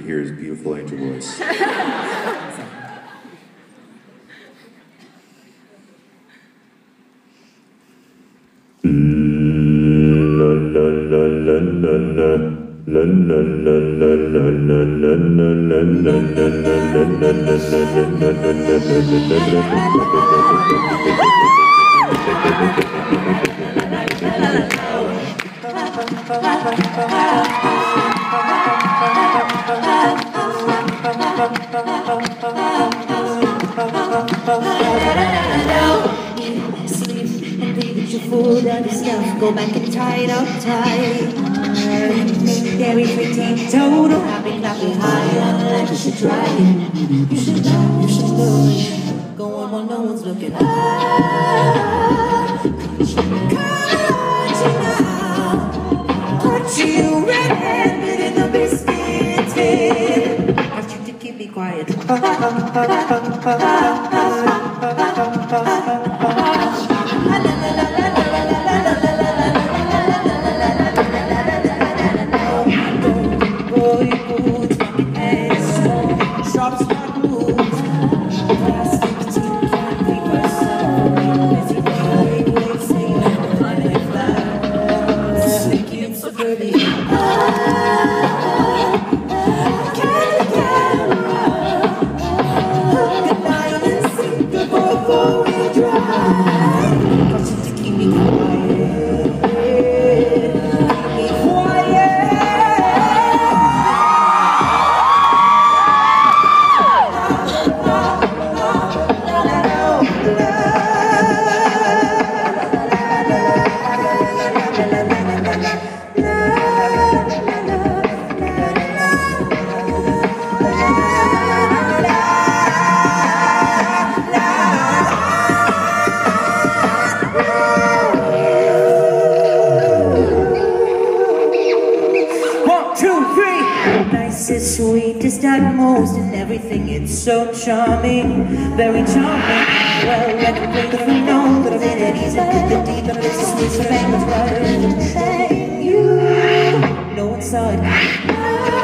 hear his beautiful angel voice. Sleep and leave with your food and your stuff. Go back and tie it up tight. Very pretty, total happy, clappy, high. You should try it. You should know, you should know it. Go on while no one's looking. Caught you red-handed in the biscuit tin. Asked you to keep me quiet. Nicest, sweetest, and most in everything. It's so charming, very charming. Well, when you play the phone, no, but then it is the deep of this is the famous brother. And you, no one saw it.